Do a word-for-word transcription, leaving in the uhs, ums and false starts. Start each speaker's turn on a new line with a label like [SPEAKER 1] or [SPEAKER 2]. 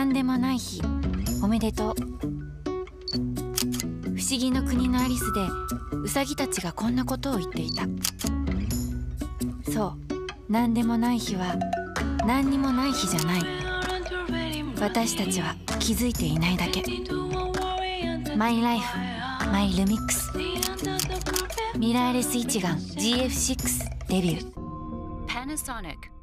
[SPEAKER 1] 何でもない日おめでとう。不思議の国のアリスでウサギたちがこんなことを言っていた。そう、何でもない日は何にもない日じゃない。私たちは気づいていないだけ。マイライフマイルミックス。ミラーレス一眼 ジーエフシックス デビュー。 Panasonic